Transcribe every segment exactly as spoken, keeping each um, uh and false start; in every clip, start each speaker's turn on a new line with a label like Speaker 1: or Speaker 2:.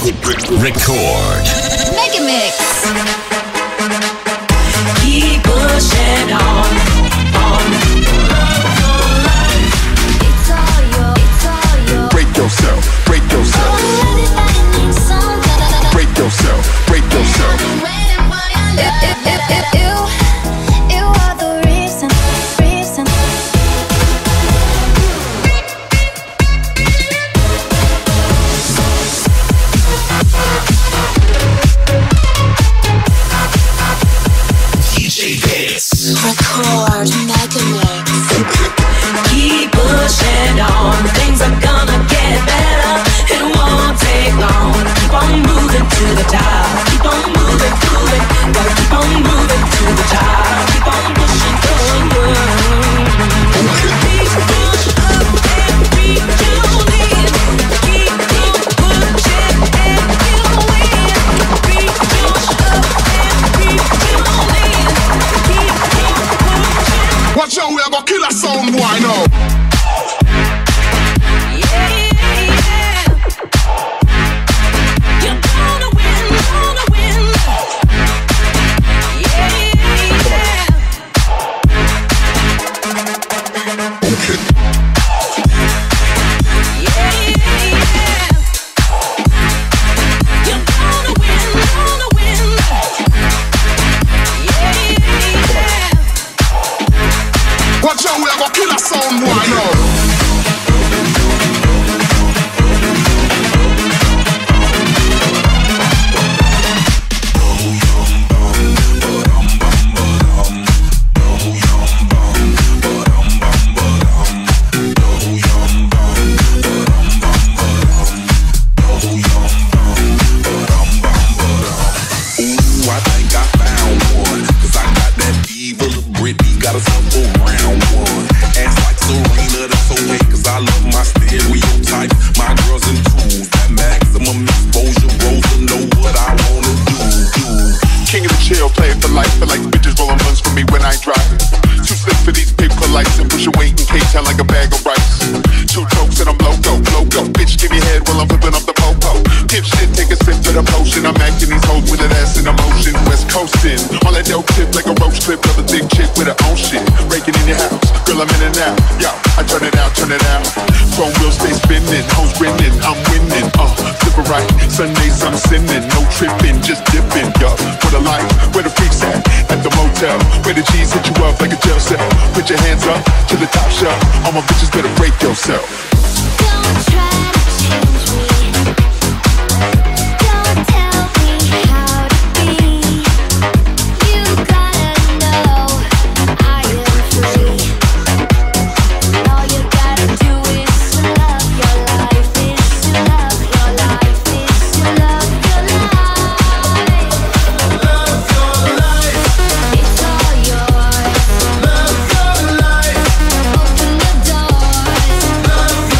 Speaker 1: Record.
Speaker 2: Mega Mix.
Speaker 3: Keep pushing on, on.
Speaker 2: It's all your, it's all your.
Speaker 4: Break yourself, break yourself.
Speaker 2: Everybody needs some.
Speaker 4: Break yourself, break yourself.
Speaker 2: You, you are the reason, reason.
Speaker 1: D J Bits.
Speaker 2: Record Mega Mix.
Speaker 3: Keep pushing on. Things are gonna get better. It won't take long. Keep on moving to the top. Keep on moving, moving. Gotta keep on moving to the top. Keep on pushing, pushing, pushing. Push up and reach on in. Keep on pushing and you win. Reach up and reach on in. Keep on pushing.
Speaker 4: Watch out, we are gonna kill a sound boy now. Watch out, we are gonna kill a sound boy now. Sundays I'm sinning, no tripping, just dipping, yo. For the life, where the freaks at? At the motel, where the G's hit you up like a jail cell. Put your hands up to the top shelf. All my bitches better break yourself.
Speaker 2: Don't try to change me. Don't tell me how to be. You gotta know I am free. All you gotta do is to love your life, is to love your life, is to love your life. Love your life. It's all yours. Love your life. Open the doors. Love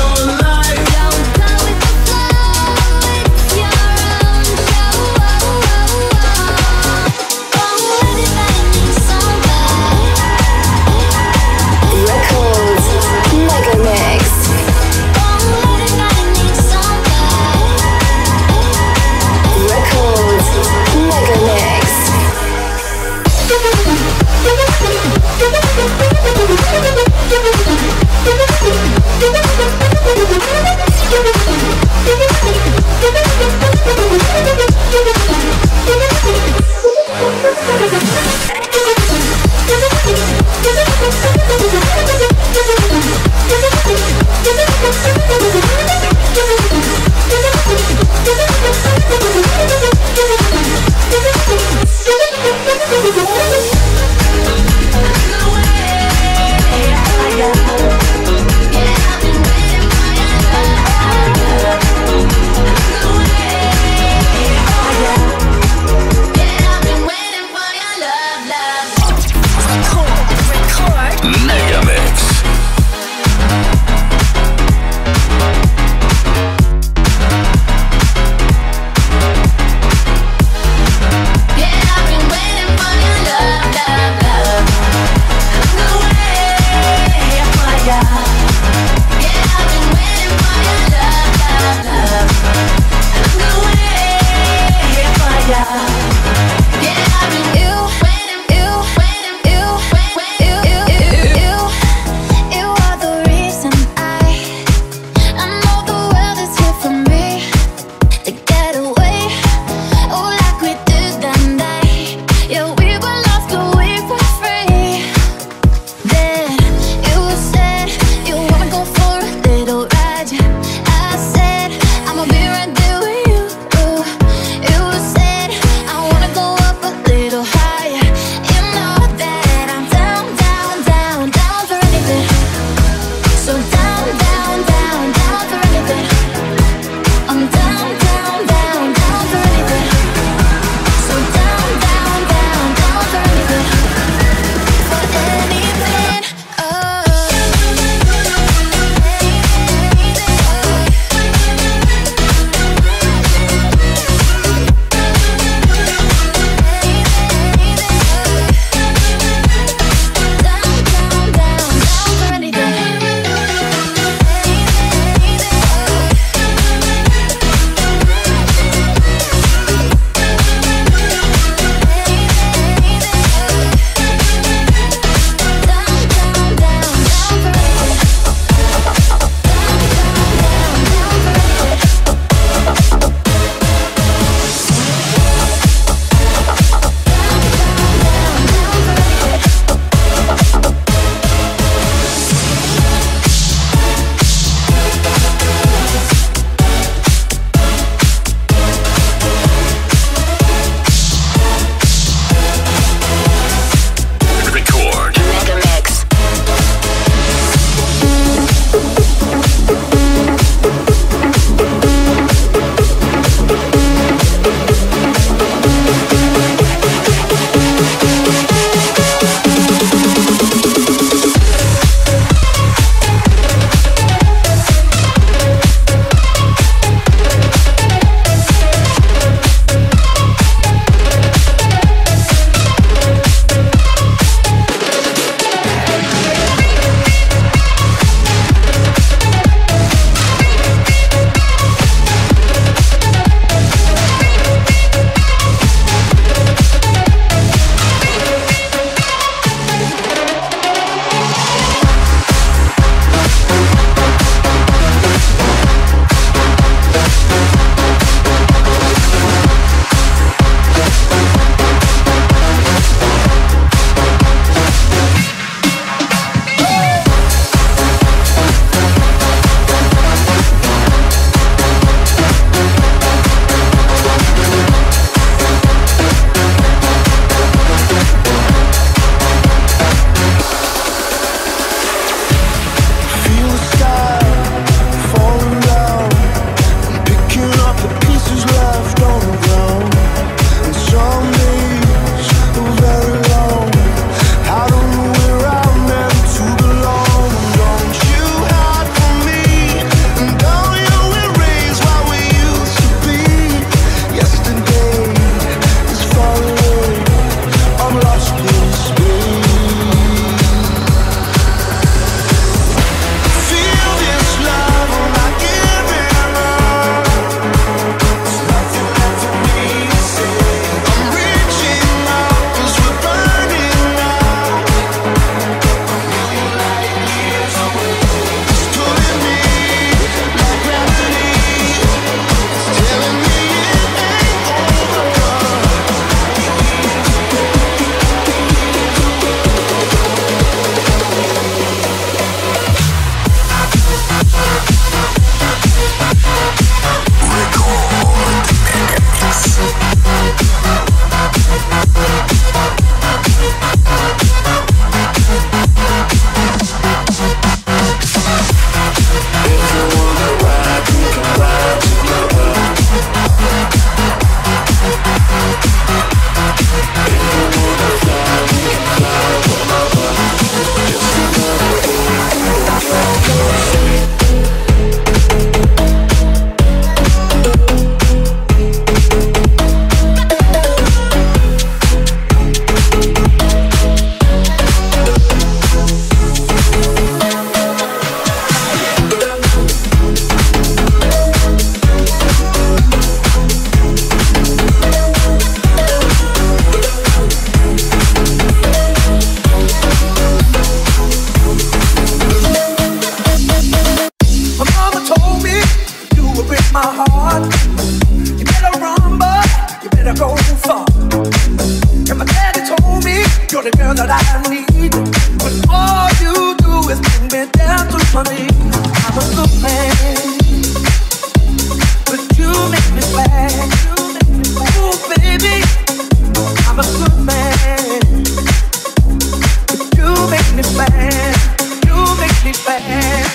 Speaker 5: heart. You better run, but you better go far. And my daddy told me you're the girl that I need. But all you do is bring me down to my knees. I'm a good man, but you make me bad. Ooh, baby, I'm a good man, but you make me bad. You make me bad.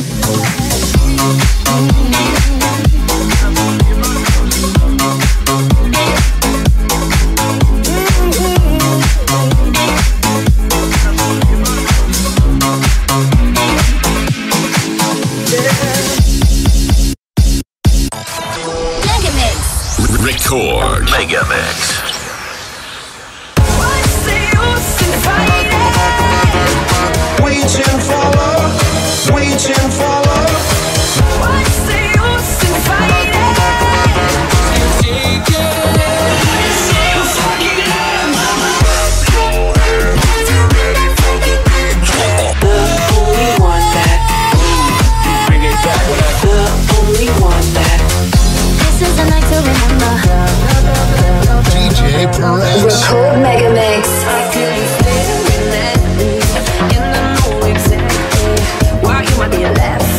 Speaker 1: Record Mega Mix.
Speaker 6: Waiting for love, waiting for love.
Speaker 3: What's the use in fighting? The only one that bring it back when I the only one that
Speaker 2: This is a night to remember.
Speaker 6: D J Perez.
Speaker 7: Record Mega Mix.
Speaker 3: I couldn't stay with that, and I know exactly why you might be laughing.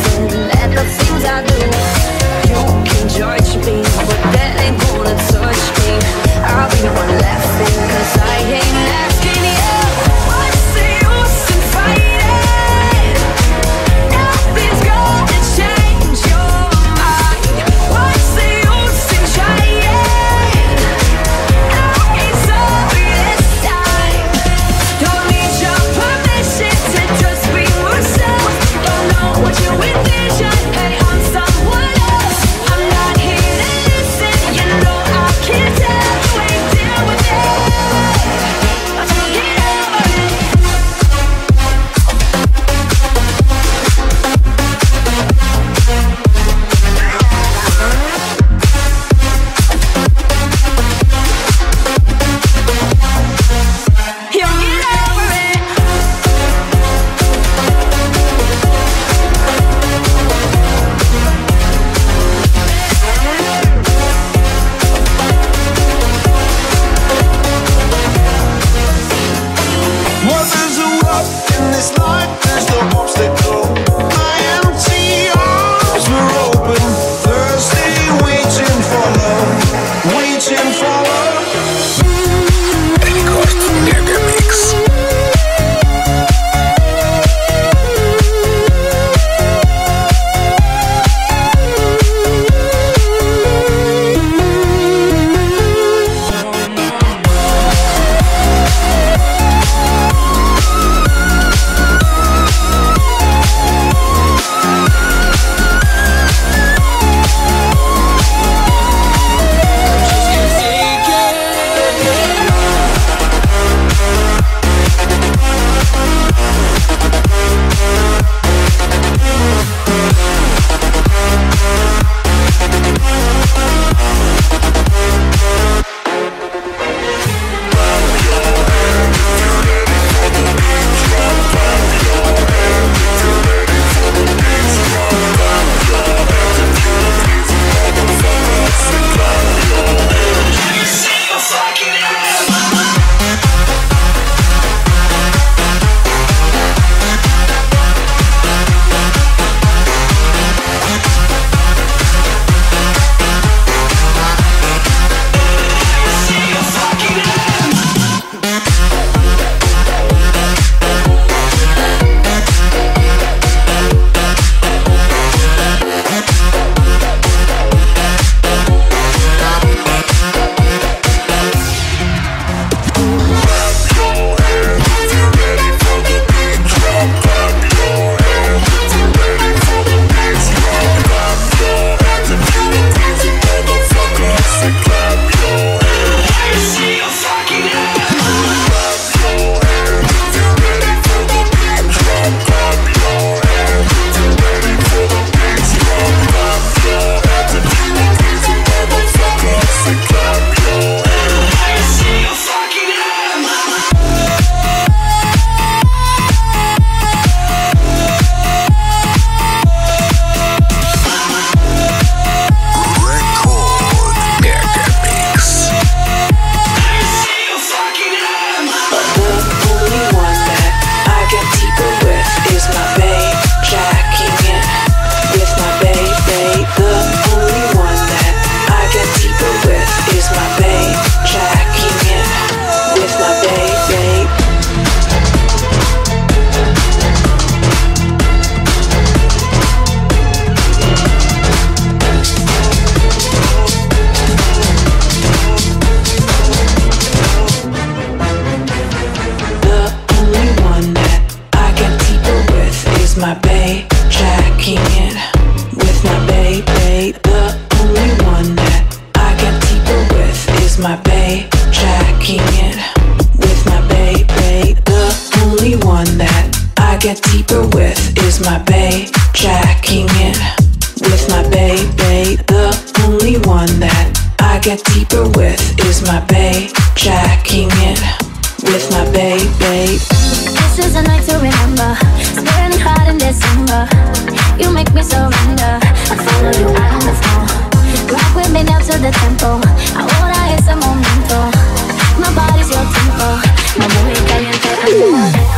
Speaker 3: one that I get deeper with is my bae, jacking it with my bae, babe.
Speaker 2: This is a night to remember, staring hard in December. You make me surrender, I follow you out on the floor. Rock with me down to the tempo, ahora es el momento. My body's your tempo, my muy caliente amor.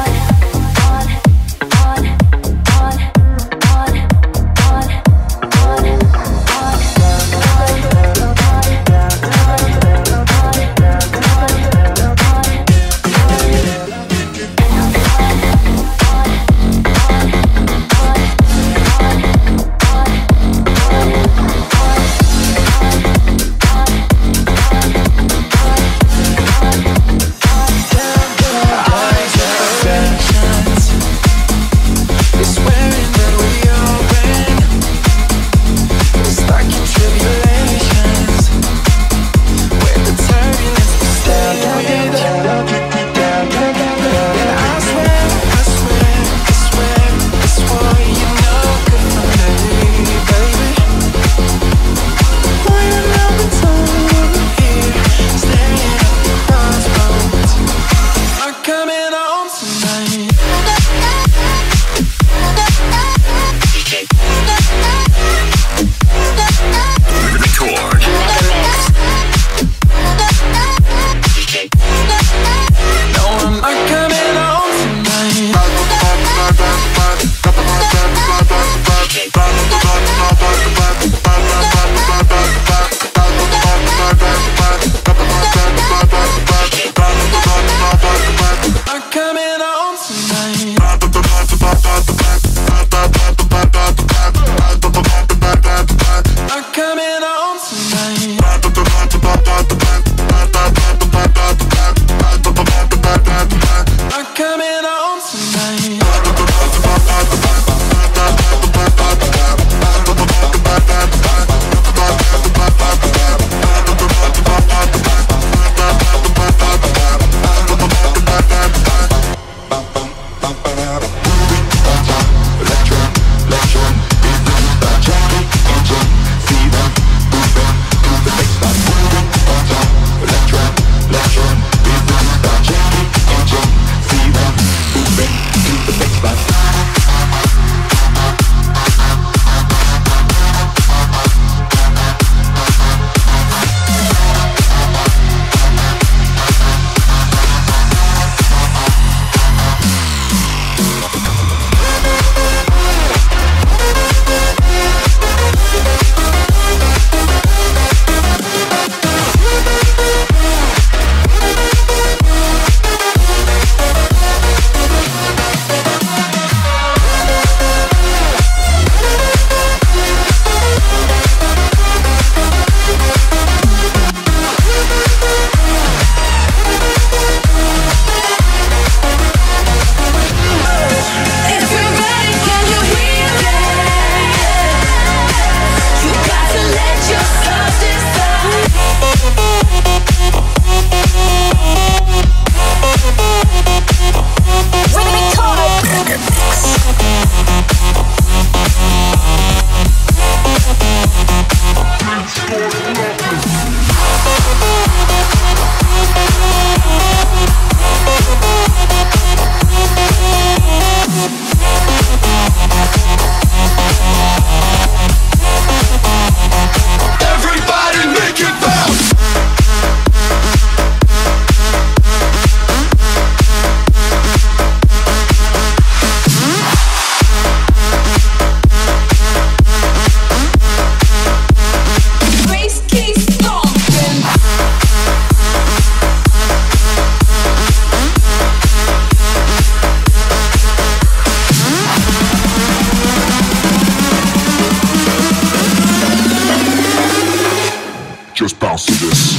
Speaker 4: Just bounce to this.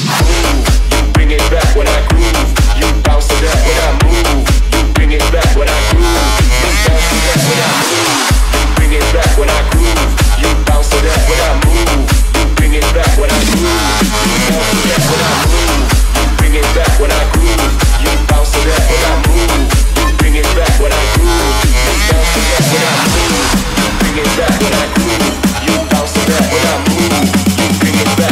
Speaker 7: You bring it back when I groove. You bounce to that when I move. You bring it back when I groove. You bounce to that when I move. You bring it back when I groove. You bounce to that when I move. You bring it back when I groove. You bounce to that when I move. You bring it back when I groove. You bounce to that when I move. You bring it back when I groove. You bounce to that when I move. You bring it back when I groove. You bounce to that when I move. You bring it back.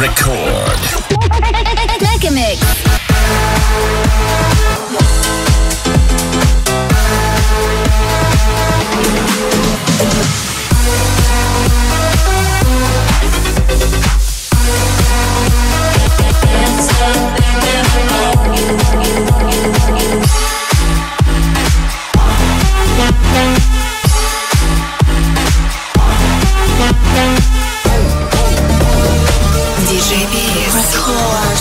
Speaker 1: Record.
Speaker 2: Mega Mix.
Speaker 3: ди джей би эс.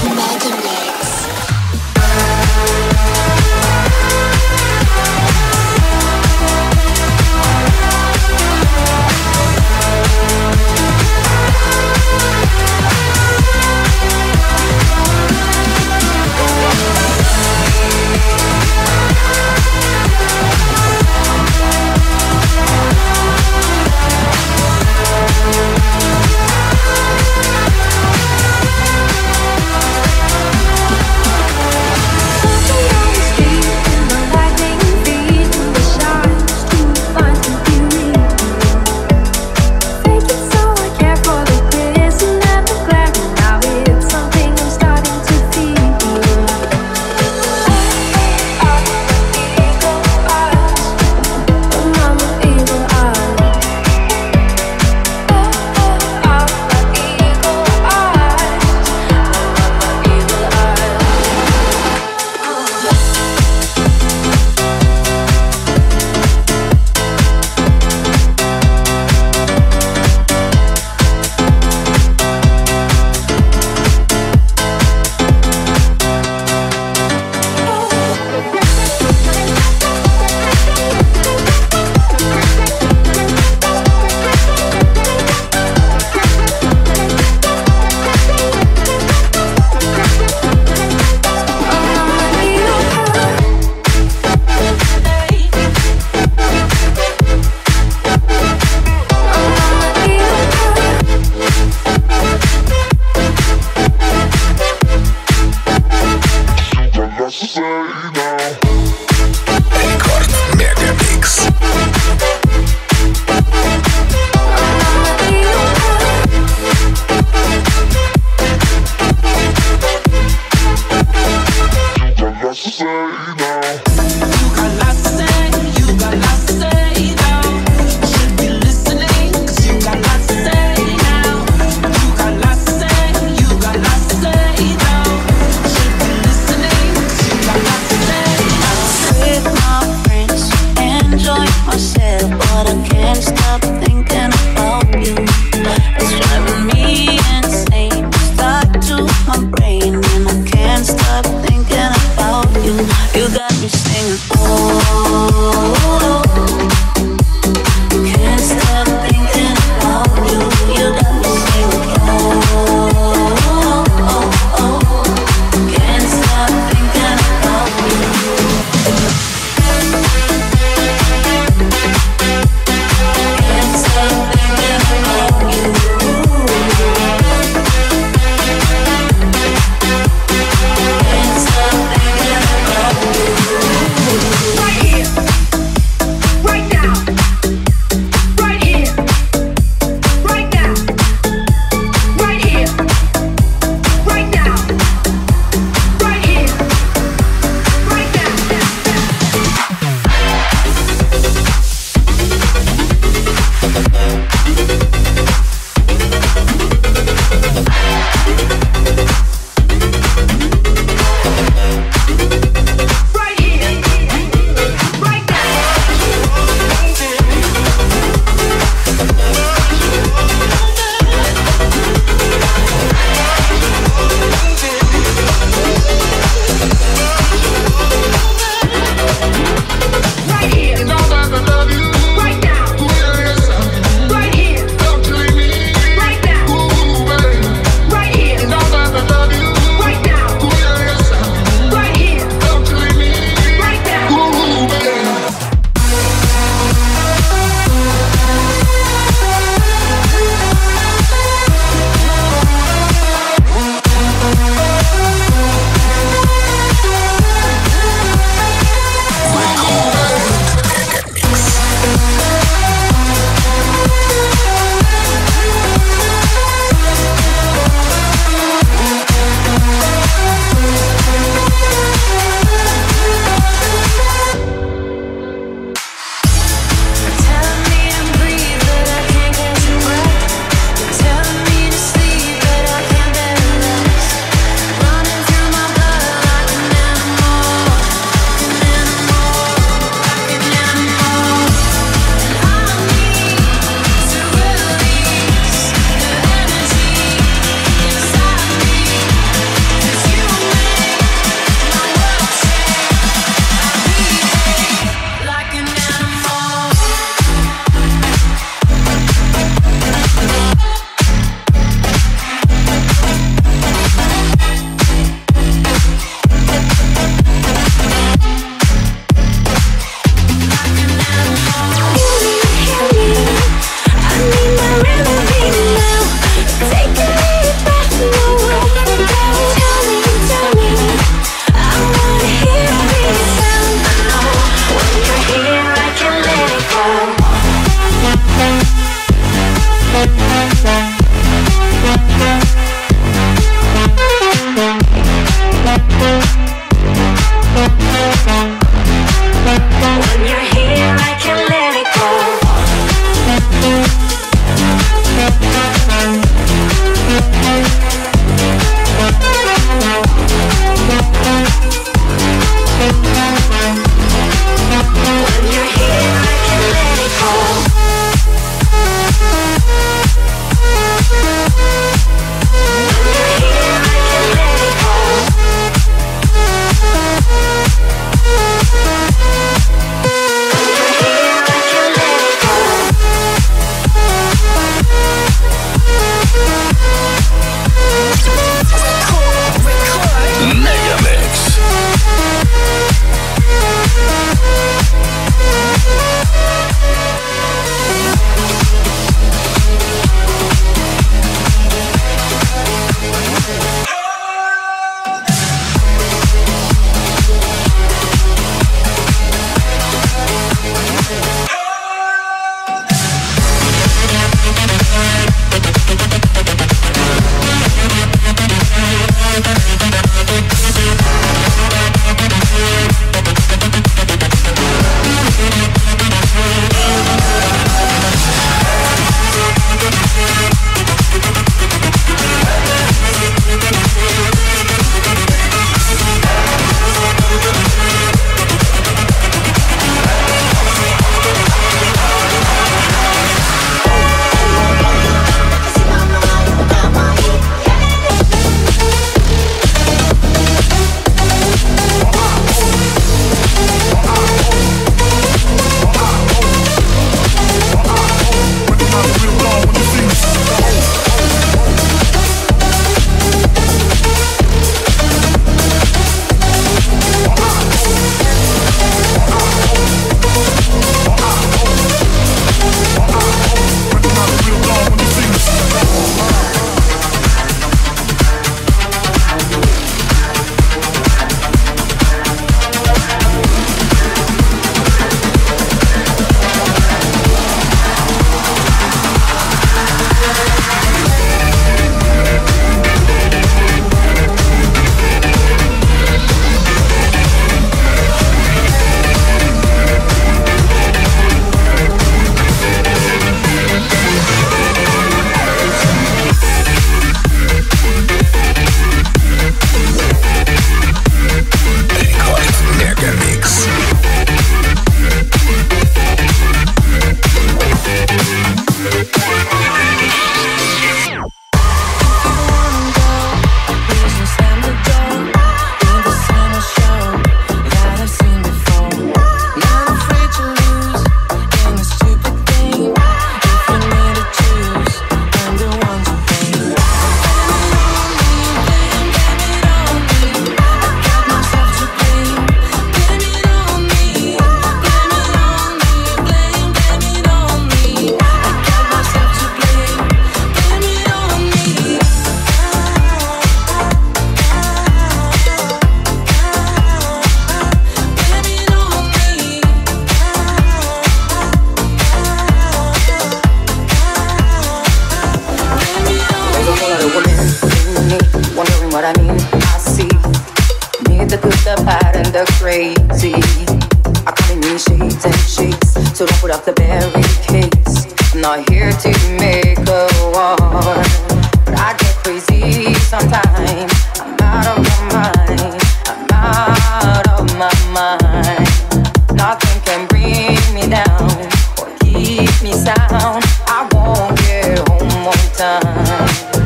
Speaker 3: many shades and shakes, so don't put up the barricades. I'm not here to make a war, but I get crazy sometimes. I'm out of my mind, I'm out of my mind. Nothing can bring me down or keep me sound. I won't get home on time.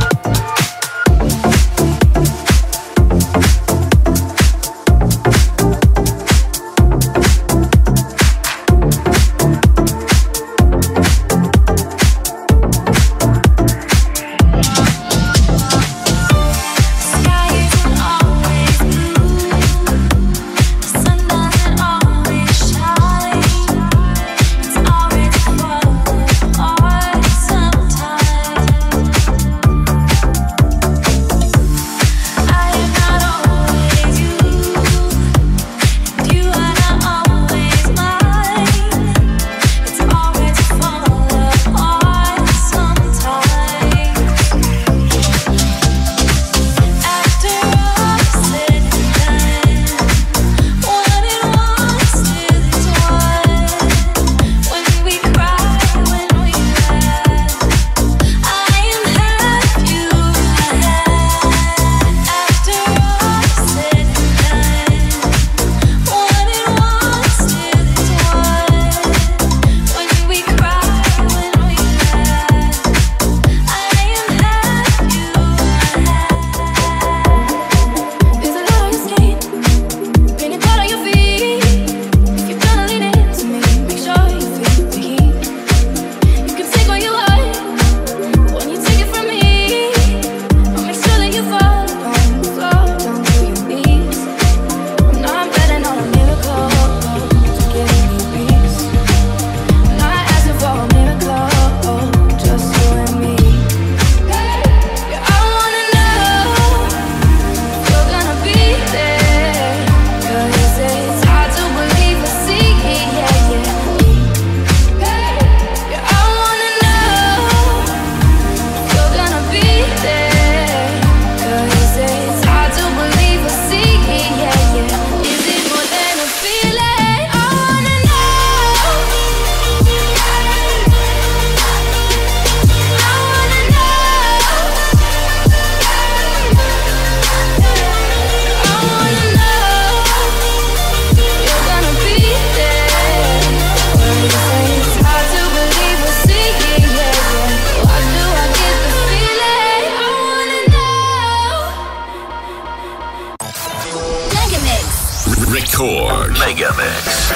Speaker 1: Record Mega Mix.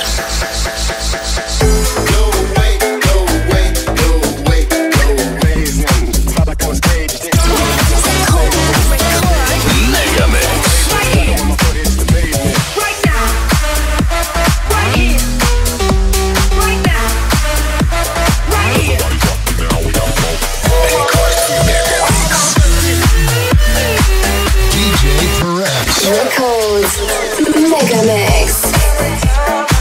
Speaker 1: Mega Mix.
Speaker 8: Right here. Right now. Right here. Right now. Right here.
Speaker 6: D J Perez.
Speaker 2: Records Mega Mix.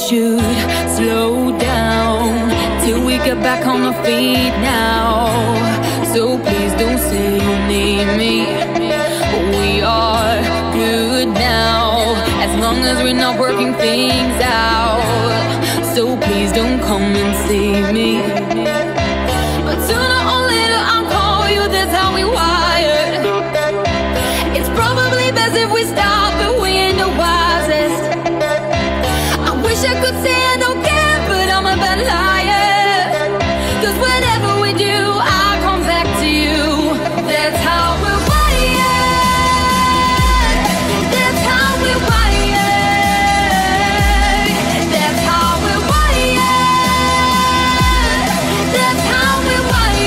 Speaker 3: should slow down till we get back on our feet now. So please don't say you need me. We are good now, as long as we're not working things out. So please don't come and see me. But sooner or later I'll call you, that's how we wired. It's probably best if we stop, but we ain't the wisest. I wish I could say I don't care, but I'm a bad liar. Cause whatever we do, I'll come back to you. That's how we're wired. That's how we're wired. That's how we're wired. That's how we're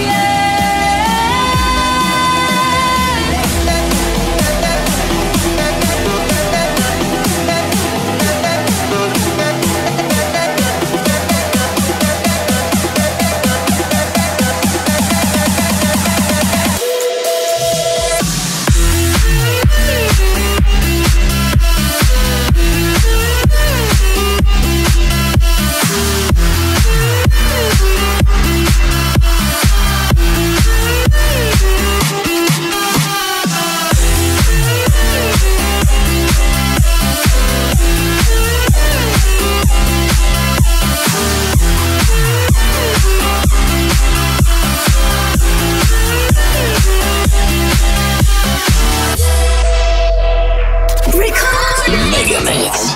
Speaker 1: Megamix.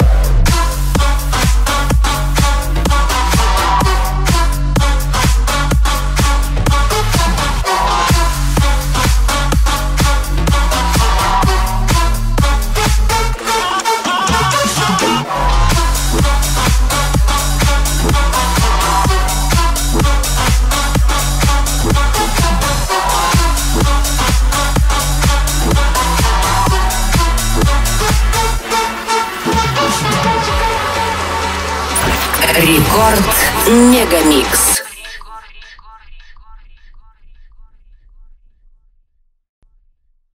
Speaker 9: Рекорд Мегамикс.